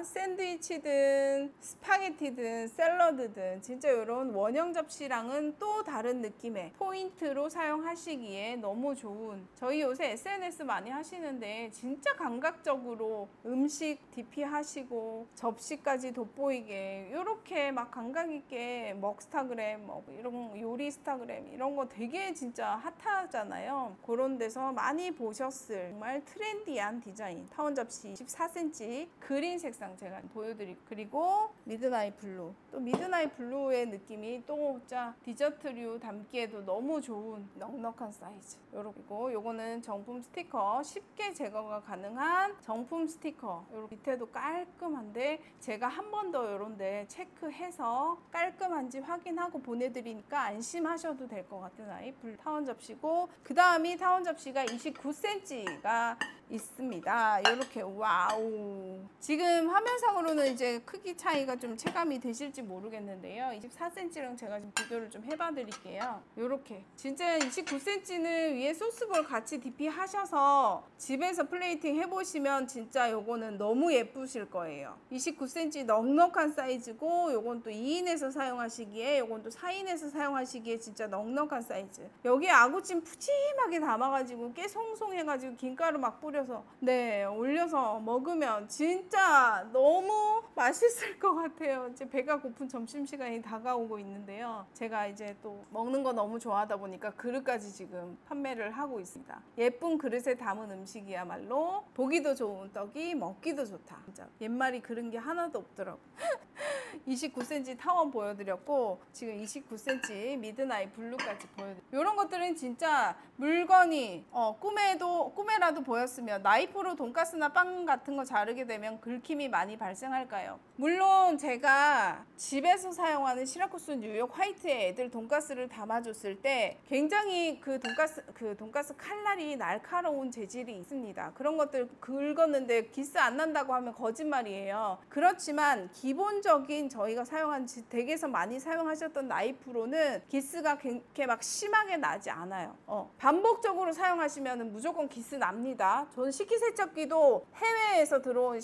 샌드위치든 스파게티든 샐러드든 진짜 요런 원형 접시랑은 또 다른 느낌의 포인트로 사용하시기에 너무 좋은. 저희 요새 에스엔에스 많이 하시는데 진짜 감각적으로 음식 디피 하시고 접시까지 돋보이게 이렇게 막 감각 있게 먹스타그램 뭐 이런 요리 스타그램 이런 거 되게 진짜 핫하잖아요. 그런 데서 많이 보셨을 정말 트렌디한 디자인 타원 접시 이십사 센티미터 그린 색상 제가 보여드리고 그리고 미드나잇 블루 또 미드나잇 블루의 느낌이 또 진짜 디저트류 담기에도 너무 좋은 넉넉한 사이즈 요렇고 요거는 정품 스티커 쉽게 제거가 가능한 정품 스티커 요렇게 밑에도 깔끔한데 제가 한 번 더 요런데 체크해서 깔끔한지 확인하고 보내드리니까 안심하셔도 될 것 같은 아이 블루 타원 접시고 그 다음이 타원 접시가 이십구 센티미터가 있습니다. 이렇게 와우 지금 화면상으로는 이제 크기 차이가 좀 체감이 되실지 모르겠는데요. 이십사 센티미터랑 제가 지금 비교를 좀 해봐 드릴게요. 이렇게 진짜 이십구 센티미터는 위에 소스볼 같이 디피 하셔서 집에서 플레이팅 해보시면 진짜 요거는 너무 예쁘실 거예요. 이십구 센티미터 넉넉한 사이즈고 요건 또 이 인에서 사용하시기에 요건 또 사 인에서 사용하시기에 진짜 넉넉한 사이즈. 여기에 아구찜 푸짐하게 담아가지고 깨 송송해가지고 김가루 막 뿌려 뿌려서 네 올려서 먹으면 진짜 너무 맛있을 것 같아요. 이제 배가 고픈 점심시간이 다가오고 있는데요. 제가 이제 또 먹는 거 너무 좋아하다 보니까 그릇까지 지금 판매를 하고 있습니다. 예쁜 그릇에 담은 음식이야말로 보기도 좋은 떡이 먹기도 좋다. 진짜 옛말이 그런 게 하나도 없더라고. 이십구 센티미터 타원 보여드렸고 지금 이십구 센티미터 미드나잇 블루까지 보여드렸고 이런 것들은 진짜 물건이 어, 꿈에도 꿈에라도 보였으면 나이프로 돈가스나 빵 같은 거 자르게 되면 긁힘이 많이 발생할까요? 물론 제가 집에서 사용하는 시라쿠스 뉴욕 화이트에 애들 돈가스를 담아줬을 때 굉장히 그 돈가스 그 돈가스 칼날이 날카로운 재질이 있습니다. 그런 것들 긁었는데 기스 안 난다고 하면 거짓말이에요. 그렇지만 기본적인 저희가 사용한 댁에서 많이 사용하셨던 나이프로는 기스가 그렇게 막 심하게 나지 않아요. 어, 반복적으로 사용하시면 무조건 기스 납니다. 저는 식기세척기도 해외에서 들어온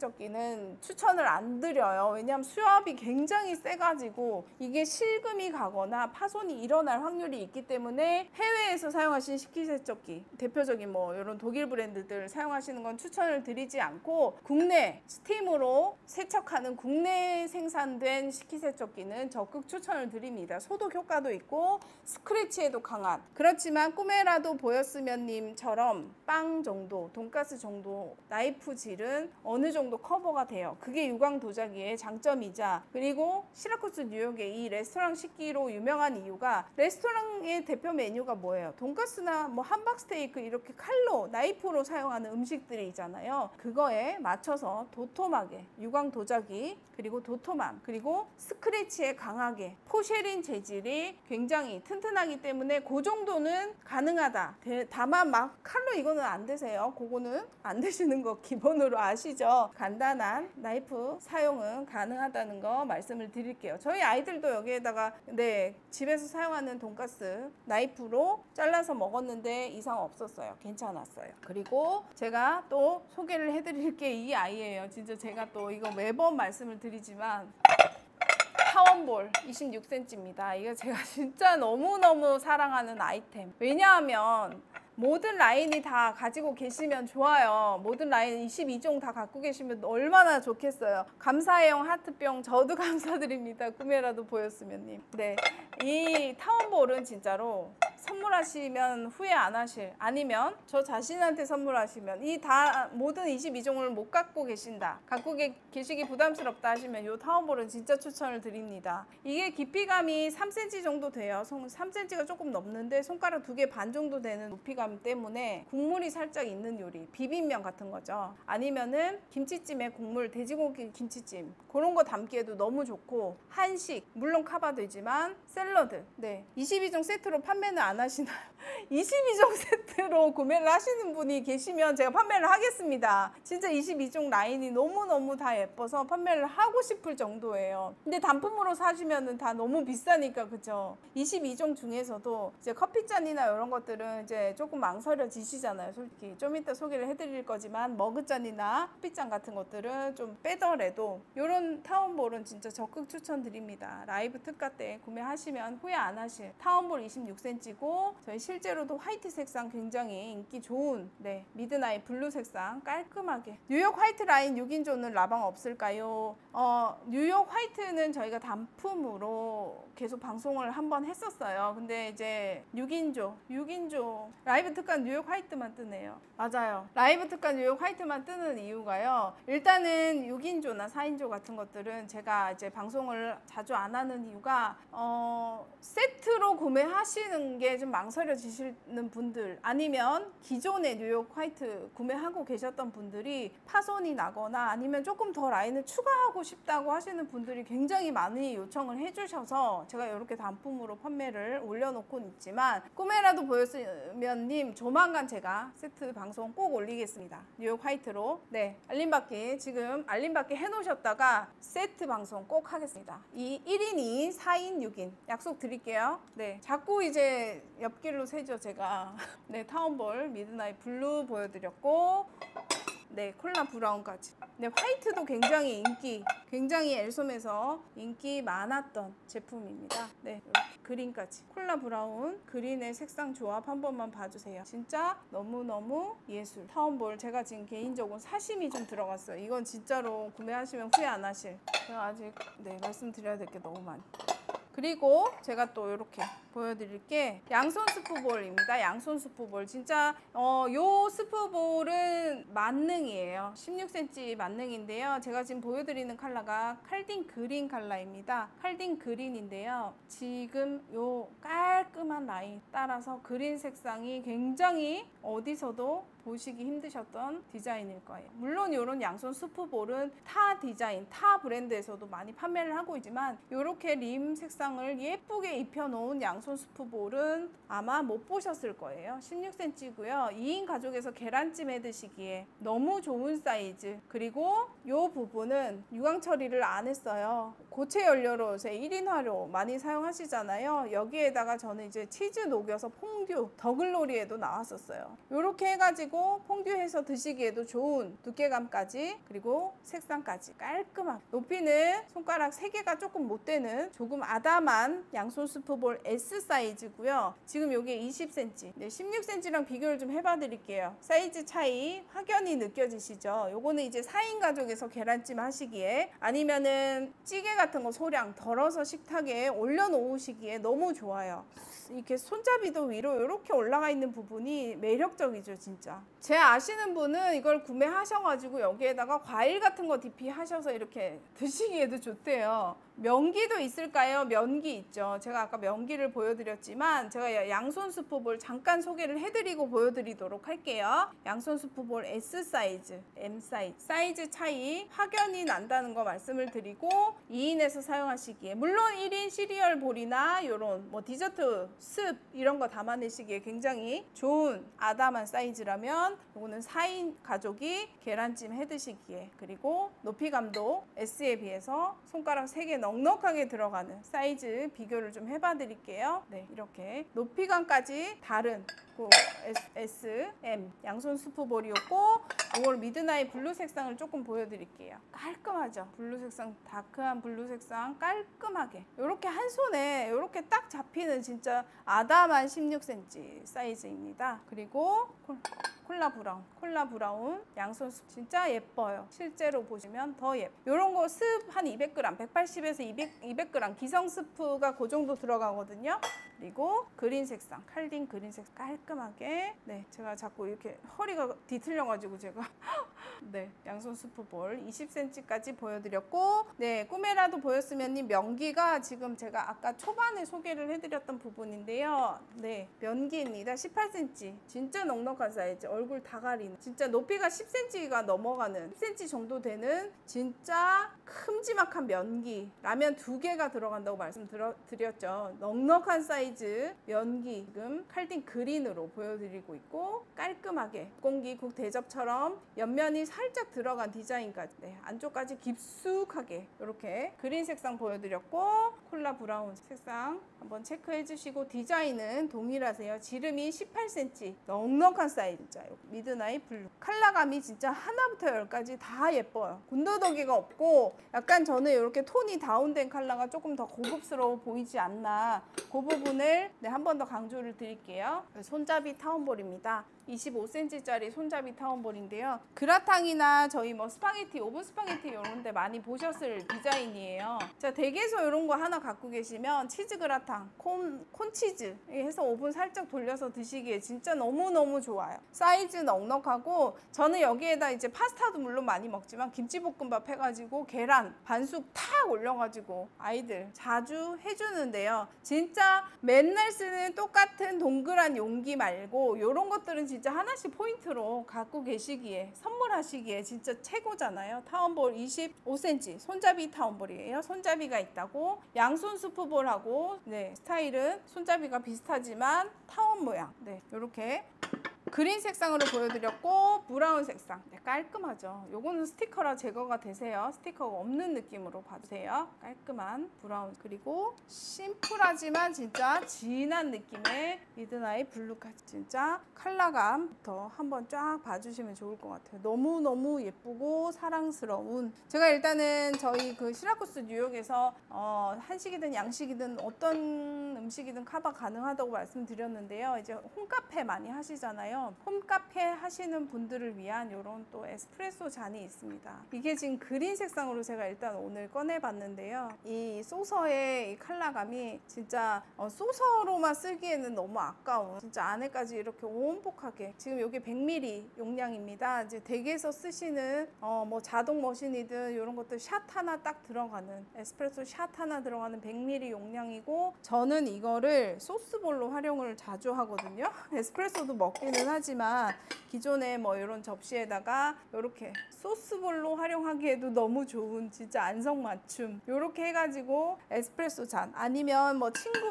식기세척기는 추천을 안 드려요. 왜냐하면 수압이 굉장히 세가지고 이게 실금이 가거나 파손이 일어날 확률이 있기 때문에 해외에서 사용하신 식기세척기 대표적인 뭐 이런 독일 브랜드들 사용하시는 건 추천을 드리지 않고 국내 스팀으로 세척하는 국내 생산된 식기세척기는 적극 추천을 드립니다. 소독 효과도 있고 스크래치에도 강한 그렇지만 꿈에라도 보였으면 님처럼 빵 정도 돈가스 정도 나이프 질은 어느 정도 커버가 돼요. 그게 유광 도자기의 장점이자 그리고 시라쿠스 뉴욕의 이 레스토랑 식기로 유명한 이유가 레스토랑의 대표 메뉴가 뭐예요? 돈가스나 뭐 함박스테이크 이렇게 칼로 나이프로 사용하는 음식들이 있잖아요. 그거에 맞춰서 도톰하게 유광 도자기 그리고 도톰함 그리고 스크래치에 강하게 포쉐린 재질이 굉장히 튼튼하기 때문에 그 정도는 가능하다. 다만 막 칼로 이거는 안 되세요. 그거는 안 되시는 거 기본으로 아시죠? 간단한 나이프 사용은 가능하다는 거 말씀을 드릴게요. 저희 아이들도 여기에다가 네 집에서 사용하는 돈가스 나이프로 잘라서 먹었는데 이상 없었어요. 괜찮았어요. 그리고 제가 또 소개를 해드릴 게 이 아이예요. 진짜 제가 또 이거 매번 말씀을 드리지만 타원볼 이십육 센티미터입니다. 이거 제가 진짜 너무너무 사랑하는 아이템. 왜냐하면 모든 라인이 다 가지고 계시면 좋아요. 모든 라인 이십이 종 다 갖고 계시면 얼마나 좋겠어요. 감사해요 하트병 저도 감사드립니다. 꿈에라도 보였으면 님. 네, 이 타원볼은 진짜로 선물하시면 후회 안 하실 아니면 저 자신한테 선물하시면 이 다 모든 이십이 종을 못 갖고 계신다 갖고 계, 계시기 부담스럽다 하시면 이 타원볼은 진짜 추천을 드립니다. 이게 깊이감이 삼 센티미터 정도 돼요. 삼 센티미터가 조금 넘는데 손가락 두 개 반 정도 되는 높이감 때문에 국물이 살짝 있는 요리 비빔면 같은 거죠. 아니면은 김치찜에 국물 돼지고기 김치찜 그런 거 담기에도 너무 좋고 한식 물론 카바되지만 샐러드 네 이십이 종 세트로 판매는 안 하시나요? 이십이 종 세트로 구매를 하시는 분이 계시면 제가 판매를 하겠습니다. 진짜 이십이 종 라인이 너무너무 다 예뻐서 판매를 하고 싶을 정도예요. 근데 단품으로 사시면은 다 너무 비싸니까 그죠? 이십이 종 중에서도 이제 커피잔이나 이런 것들은 이제 조금 망설여지시잖아요. 솔직히 좀 이따 소개를 해드릴 거지만 머그잔이나 커피잔 같은 것들은 좀 빼더라도 이런 타운볼은 진짜 적극 추천드립니다. 라이브 특가 때 구매하시면 후회 안 하실 타운볼 이십육 센티미터고 저희 실제로도 화이트 색상 굉장히 인기 좋은 네 미드나잇 블루 색상 깔끔하게 뉴욕 화이트 라인 육 인조는 라방 없을까요? 어 뉴욕 화이트는 저희가 단품으로 계속 방송을 한번 했었어요. 근데 이제 육 인조 육 인조 라이브 특가 뉴욕 화이트만 뜨네요. 맞아요. 라이브 특가 뉴욕 화이트만 뜨는 이유가요. 일단은 육 인조나 사 인조 같은 것들은 제가 이제 방송을 자주 안 하는 이유가 어 세트로 구매하시는 게 좀 망설여지시는 분들 아니면 기존의 뉴욕 화이트 구매하고 계셨던 분들이 파손이 나거나 아니면 조금 더 라인을 추가하고 싶다고 하시는 분들이 굉장히 많이 요청을 해주셔서 제가 이렇게 단품으로 판매를 올려놓고 있지만 꿈에라도 보였으면 님 조만간 제가 세트 방송 꼭 올리겠습니다. 뉴욕 화이트로 네 알림받기 지금 알림받기 해놓으셨다가 세트 방송 꼭 하겠습니다. 이 일 인 이 인 사 인 육 인 약속 드릴게요. 네 자꾸 이제 옆길로 새죠 제가. 네 타운볼 미드나잇 블루 보여드렸고 네, 콜라 브라운까지. 네, 화이트도 굉장히 인기, 굉장히 엘솜에서 인기 많았던 제품입니다. 네, 이렇게 그린까지. 콜라 브라운, 그린의 색상 조합 한 번만 봐주세요. 진짜 너무너무 예술. 타운볼 제가 지금 개인적으로 사심이 좀 들어갔어요. 이건 진짜로 구매하시면 후회 안 하실. 제가 아직 네, 말씀드려야 될 게 너무 많아요. 그리고 제가 또 이렇게 보여드릴 게 양손 스프볼입니다. 양손 스프볼. 진짜 어, 요 스프볼은 만능이에요. 십육 센티미터 만능인데요. 제가 지금 보여드리는 컬러가 칼딘 그린 컬러입니다. 칼딘 그린인데요. 지금 요 깔끔한 라인 따라서 그린 색상이 굉장히 어디서도 보시기 힘드셨던 디자인일 거예요. 물론 이런 양손 스프볼은 타 디자인, 타 브랜드에서도 많이 판매를 하고 있지만 이렇게 림 색상을 예쁘게 입혀놓은 양손 스프볼은 아마 못 보셨을 거예요. 십육 센티미터고요. 이 인 가족에서 계란찜 해 드시기에 너무 좋은 사이즈. 그리고 이 부분은 유광 처리를 안 했어요. 고체 연료로 요새 일 인화로 많이 사용하시잖아요. 여기에다가 저는 이제 치즈 녹여서 퐁듀, 더글로리에도 나왔었어요. 이렇게 해가지고 퐁듀해서 드시기에도 좋은 두께감까지, 그리고 색상까지 깔끔하게. 높이는 손가락 세 개가 조금 못 되는 조금 아담한 양손 스프볼 S 사이즈고요. 지금 이게 이십 센티미터. 네, 십육 센티미터랑 비교를 좀 해봐 드릴게요. 사이즈 차이 확연히 느껴지시죠? 요거는 이제 사 인 가족에서 계란찜 하시기에, 아니면은 찌개 같은 거 소량 덜어서 식탁에 올려놓으시기에 너무 좋아요. 이렇게 손잡이도 위로 이렇게 올라가 있는 부분이 매력적이죠, 진짜. 제 아시는 분은 이걸 구매하셔가지고 여기에다가 과일 같은 거 디피 하셔서 이렇게 드시기에도 좋대요. 면기도 있을까요? 면기 있죠. 제가 아까 면기를 보여드렸지만 제가 양손 스프볼 잠깐 소개를 해드리고 보여드리도록 할게요. 양손 스프볼 S 사이즈, M 사이즈, 사이즈 차이 확연히 난다는 거 말씀을 드리고, 이 인에서 사용하시기에 물론 일 인 시리얼 볼이나 이런 뭐 디저트, 습 이런 거 담아내시기에 굉장히 좋은 아담한 사이즈라면, 이거는 사 인 가족이 계란찜 해 드시기에, 그리고 높이감도 S에 비해서 손가락 세 개 넉넉하게 들어가는 사이즈 비교를 좀 해봐 드릴게요. 네, 이렇게 높이감까지 다른 S, S, M 양손 스프볼이었고, 이걸 미드나잇 블루 색상을 조금 보여드릴게요. 깔끔하죠? 블루 색상, 다크한 블루 색상 깔끔하게 이렇게 한 손에 이렇게 딱 잡히는 진짜 아담한 십육 센티미터 사이즈입니다. 그리고 콜라 브라운, 콜라 브라운 양손 스프 진짜 예뻐요. 실제로 보시면 더 예뻐. 이런 거 습 한 이백 그램, 백팔십에서 이백 그램 기성 스프가 그 정도 들어가거든요. 그리고 그린 색상, 칼딘 그린 색상 깔끔하게. 네, 제가 자꾸 이렇게 허리가 뒤틀려가지고 제가 네, 양손 스프볼 이십 센티미터까지 보여드렸고, 네, 꿈에라도 보였으면 면기가 지금 제가 아까 초반에 소개를 해드렸던 부분인데요. 네, 면기입니다. 십팔 센티미터. 진짜 넉넉한 사이즈. 얼굴 다 가리는. 진짜 높이가 십 센티미터가 넘어가는, 십 센티미터 정도 되는 진짜 큼지막한 면기. 라면 두 개가 들어간다고 말씀드렸죠. 넉넉한 사이즈 면기. 지금 칼딘 그린으로 보여드리고 있고, 깔끔하게 공기 국 대접처럼 옆면이 살짝 들어간 디자인까지, 네, 안쪽까지 깊숙하게 이렇게 그린 색상 보여드렸고, 콜라 브라운 색상 한번 체크해 주시고, 디자인은 동일하세요. 지름이 십팔 센티미터 넉넉한 사이즈. 미드나잇 블루 컬러감이 진짜 하나부터 열까지 다 예뻐요. 군더더기가 없고, 약간 저는 이렇게 톤이 다운된 컬러가 조금 더 고급스러워 보이지 않나, 그 부분을 네, 한 번 더 강조를 드릴게요. 손잡이 타운볼입니다. 이십오 센티미터짜리 손잡이 타운볼인데요. 그라탕이나 저희 뭐 스파게티, 오븐 스파게티 이런 데 많이 보셨을 디자인이에요. 자, 댁에서 이런 거 하나 갖고 계시면 치즈 그라탕, 콘, 콘치즈 해서 오븐 살짝 돌려서 드시기에 진짜 너무너무 좋아요. 사이즈 넉넉하고, 저는 여기에다 이제 파스타도 물론 많이 먹지만 김치볶음밥 해가지고 계란 반숙 탁 올려가지고 아이들 자주 해주는데요. 진짜 맨날 쓰는 똑같은 동그란 용기 말고 이런 것들은 진짜 진짜 하나씩 포인트로 갖고 계시기에, 선물하시기에 진짜 최고잖아요. 타운볼 이십오 센티미터 손잡이 타운볼이에요. 손잡이가 있다고. 양손 스프볼하고 네, 스타일은 손잡이가 비슷하지만 타운 모양. 네, 이렇게 그린 색상으로 보여드렸고 브라운 색상. 네, 깔끔하죠. 요거는 스티커라 제거가 되세요. 스티커가 없는 느낌으로 봐주세요. 깔끔한 브라운. 그리고 심플하지만 진짜 진한 느낌의 미드나잇 블루까지. 진짜 컬러감부터 한번 쫙 봐주시면 좋을 것 같아요. 너무너무 예쁘고 사랑스러운. 제가 일단은 저희 그 시라쿠스 뉴욕에서 어, 한식이든 양식이든 어떤 음식이든 커버 가능하다고 말씀드렸는데요. 이제 홈카페 많이 하시잖아요. 홈카페 하시는 분들을 위한 이런 또 에스프레소 잔이 있습니다. 이게 지금 그린 색상으로 제가 일단 오늘 꺼내봤는데요. 이 소서의 이 컬러감이 진짜 어, 소서로만 쓰기에는 너무 아까운, 진짜 안에까지 이렇게 온폭하게. 지금 이게 백 밀리리터 용량입니다. 이제 댁에서 쓰시는 어, 뭐 자동 머신이든 이런 것들 샷 하나 딱 들어가는, 에스프레소 샷 하나 들어가는 백 밀리리터 용량이고, 저는 이거를 소스볼로 활용을 자주 하거든요. 에스프레소도 먹기는 하지만 기존에 뭐 이런 접시에다가 이렇게 소스볼로 활용하기에도 너무 좋은 진짜 안성맞춤, 이렇게 해가지고 에스프레소 잔 아니면 뭐 친구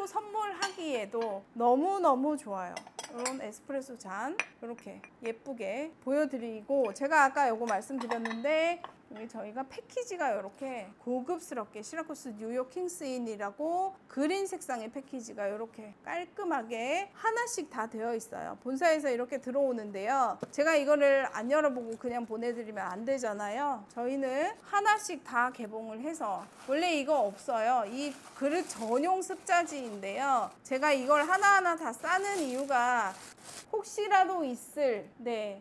선물하기에도 너무너무 좋아요. 이런 에스프레소 잔 이렇게 예쁘게 보여드리고, 제가 아까 요거 말씀드렸는데 여기 저희가 패키지가 이렇게 고급스럽게 시라쿠스 뉴욕 킹스인이라고 그린 색상의 패키지가 이렇게 깔끔하게 하나씩 다 되어 있어요. 본사에서 이렇게 들어오는데요. 제가 이거를 안 열어보고 그냥 보내드리면 안 되잖아요. 저희는 하나씩 다 개봉을 해서, 원래 이거 없어요. 이 그릇 전용 습자지인데요. 제가 이걸 하나하나 다 싸는 이유가 혹시라도 있을 네,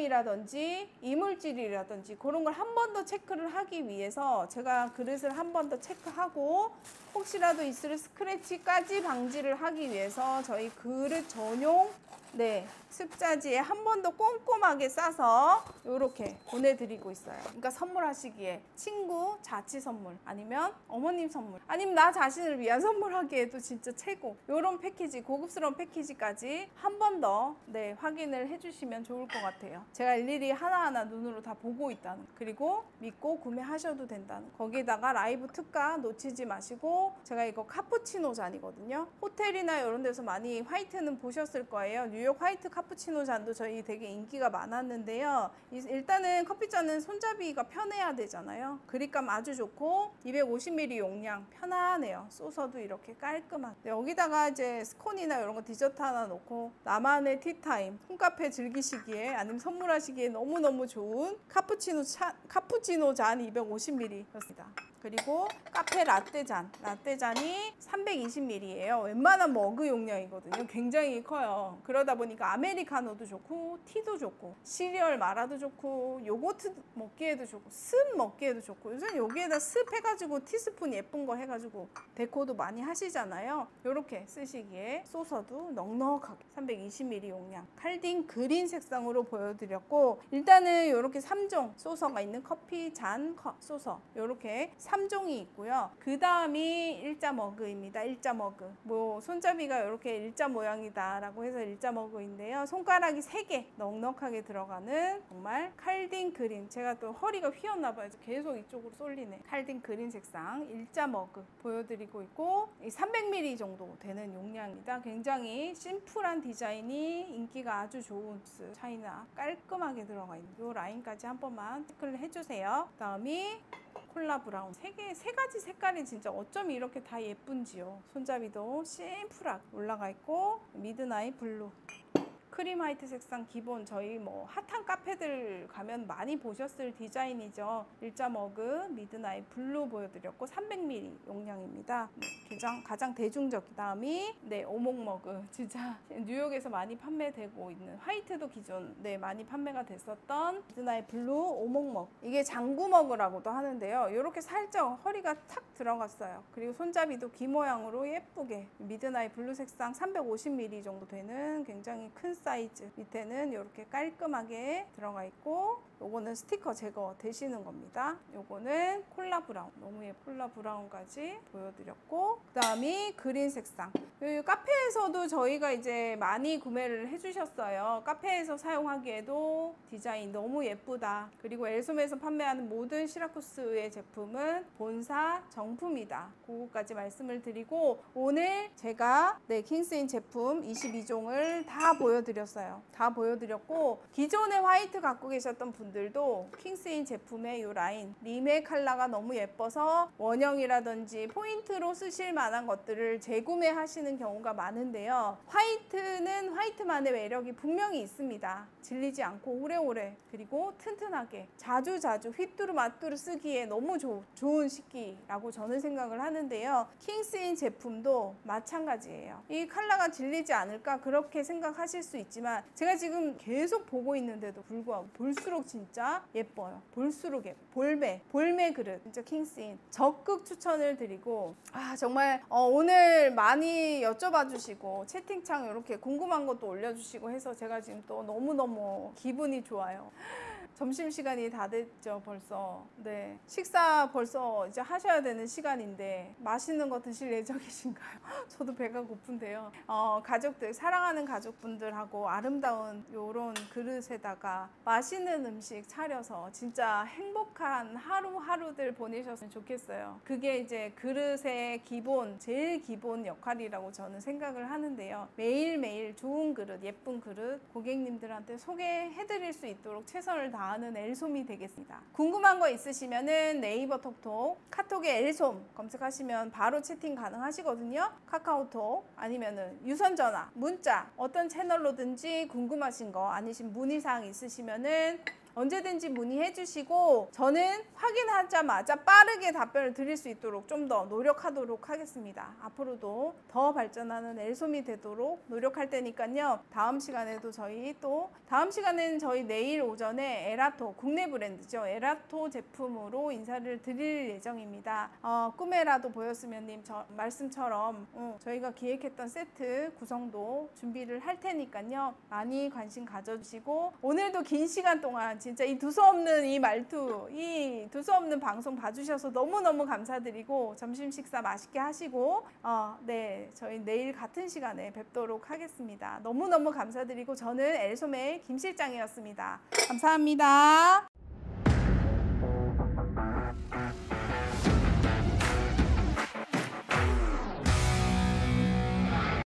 오염이라든지 이물질이라든지 그런 걸 한 번 더 체크를 하기 위해서 제가 그릇을 한 번 더 체크하고, 혹시라도 있을 스크래치까지 방지를 하기 위해서 저희 그릇 전용 네, 습자지에 한 번 더 꼼꼼하게 싸서 이렇게 보내드리고 있어요. 그러니까 선물하시기에 친구 자취 선물, 아니면 어머님 선물, 아니면 나 자신을 위한 선물하기에도 진짜 최고. 이런 패키지, 고급스러운 패키지까지 한 번 더 네, 확인을 해주시면 좋을 것 같아요. 제가 일일이 하나하나 눈으로 다 보고 있다는, 그리고 믿고 구매하셔도 된다는. 거기다가 라이브 특가 놓치지 마시고, 제가 이거 카푸치노 잔이거든요. 호텔이나 이런 데서 많이 화이트는 보셨을 거예요. 뉴욕 화이트 카푸치노 잔도 저희 되게 인기가 많았는데요. 일단은 커피잔은 손잡이가 편해야 되잖아요. 그립감 아주 좋고 이백오십 밀리리터 용량, 편안해요. 소서도 이렇게 깔끔하게. 여기다가 이제 스콘이나 이런 거 디저트 하나 놓고 나만의 티타임, 홈카페 즐기시기에 아니면 선물하시기에 너무너무 좋은 카푸치노, 차, 카푸치노 잔 이백오십 밀리리터였습니다. 그리고 카페 라떼 잔, 라떼 잔이 삼백이십 밀리리터예요. 웬만한 머그 용량이거든요. 굉장히 커요. 그러다 보니까 아메리카노도 좋고 티도 좋고 시리얼 말아도 좋고 요거트 먹기에도 좋고 습 먹기에도 좋고, 요즘 여기에다 습 해가지고 티스푼 예쁜 거 해가지고 데코도 많이 하시잖아요. 요렇게 쓰시기에 소서도 넉넉하게 삼백이십 밀리리터 용량, 칼딘 그린 색상으로 보여드렸고, 일단은 요렇게 삼 종 소서가 있는 커피 잔 소서 요렇게 삼 종이 있고요. 그 다음이 일자 머그입니다. 일자 머그. 뭐 손잡이가 이렇게 일자 모양이다 라고 해서 일자 머그인데요. 손가락이 세 개 넉넉하게 들어가는 정말 칼딘 그린. 제가 또 허리가 휘었나 봐요. 계속 이쪽으로 쏠리네. 칼딘 그린 색상 일자 머그 보여드리고 있고, 이 삼백 밀리리터 정도 되는 용량입니다. 굉장히 심플한 디자인이 인기가 아주 좋은 차이나 깔끔하게 들어가 있는 이 라인까지 한 번만 체크를 해주세요. 그 다음이 콜라 브라운. 세 개, 세 가지 색깔이 진짜 어쩜 이렇게 다 예쁜지요. 손잡이도 심플하게 올라가 있고, 미드나잇 블루. 크림 화이트 색상 기본, 저희 뭐 핫한 카페들 가면 많이 보셨을 디자인이죠. 일자 머그 미드나잇 블루 보여드렸고 삼백 밀리리터 용량입니다. 네, 가장, 가장 대중적. 다음이 네, 오목 머그. 진짜 뉴욕에서 많이 판매되고 있는, 화이트도 기존 네, 많이 판매가 됐었던 미드나잇 블루 오목 머그. 이게 장구 머그라고도 하는데요. 이렇게 살짝 허리가 탁 들어갔어요. 그리고 손잡이도 귀 모양으로 예쁘게 미드나잇 블루 색상 삼백오십 밀리리터 정도 되는 굉장히 큰 사이즈. 밑에는 이렇게 깔끔하게 들어가 있고, 요거는 스티커 제거 되시는 겁니다. 요거는 콜라 브라운, 너무 예쁜 콜라 브라운까지 보여드렸고, 그 다음이 그린 색상. 그 카페에서도 저희가 이제 많이 구매를 해주셨어요. 카페에서 사용하기에도 디자인 너무 예쁘다. 그리고 엘솜에서 판매하는 모든 시라쿠스의 제품은 본사 정품이다. 그거까지 말씀을 드리고, 오늘 제가 네 킹스인 제품 이십이 종을 다 보여드렸어요. 다 보여드렸고, 기존에 화이트 갖고 계셨던 분들도 킹스인 제품의 이 라인 림의 컬러가 너무 예뻐서 원형이라든지 포인트로 쓰실 만한 것들을 재구매하시는 경우가 많은데요. 화이트는 화이트만의 매력이 분명히 있습니다. 질리지 않고 오래오래, 그리고 튼튼하게 자주자주 휘뚜루마뚜루 쓰기에 너무 조, 좋은 식기라고 저는 생각을 하는데요. 킹스인 제품도 마찬가지예요. 이 컬러가 질리지 않을까 그렇게 생각하실 수 있지만, 제가 지금 계속 보고 있는데도 불구하고 볼수록 진짜 예뻐요. 볼수록 예뻐요. 볼매, 볼매 그릇 진짜 킹스인 적극 추천을 드리고, 아 정말 어, 오늘 많이 여쭤봐 주시고 채팅창 이렇게 궁금한 것도 올려주시고 해서 제가 지금 또 너무너무 기분이 좋아요. 점심시간이 다 됐죠, 벌써. 네. 식사 벌써 이제 하셔야 되는 시간인데, 맛있는 거 드실 예정이신가요? 저도 배가 고픈데요. 어, 가족들, 사랑하는 가족분들하고 아름다운 요런 그릇에다가 맛있는 음식 차려서 진짜 행복한 하루하루들 보내셨으면 좋겠어요. 그게 이제 그릇의 기본, 제일 기본 역할이라고 저는 생각을 하는데요. 매일매일 좋은 그릇, 예쁜 그릇 고객님들한테 소개해드릴 수 있도록 최선을 다 아는 엘솜이 되겠습니다. 궁금한 거 있으시면은 네이버 톡톡, 카톡에 엘솜 검색하시면 바로 채팅 가능하시거든요. 카카오톡 아니면은 유선전화, 문자 어떤 채널로든지 궁금하신 거 아니신 문의사항 있으시면은 언제든지 문의해 주시고, 저는 확인하자마자 빠르게 답변을 드릴 수 있도록 좀 더 노력하도록 하겠습니다. 앞으로도 더 발전하는 엘솜이 되도록 노력할 테니까요. 다음 시간에도 저희 또 다음 시간에는 저희 내일 오전에 에라토, 국내 브랜드죠. 에라토 제품으로 인사를 드릴 예정입니다. 어, 꿈에라도 보였으면 님 저, 말씀처럼 어, 저희가 기획했던 세트 구성도 준비를 할 테니까요. 많이 관심 가져주시고, 오늘도 긴 시간 동안 진짜 이 두서없는 이 말투, 이 두서없는 방송 봐주셔서 너무너무 감사드리고, 점심 식사 맛있게 하시고, 어, 네, 저희 내일 같은 시간에 뵙도록 하겠습니다. 너무너무 감사드리고, 저는 엘솜의 김 실장이었습니다. 감사합니다.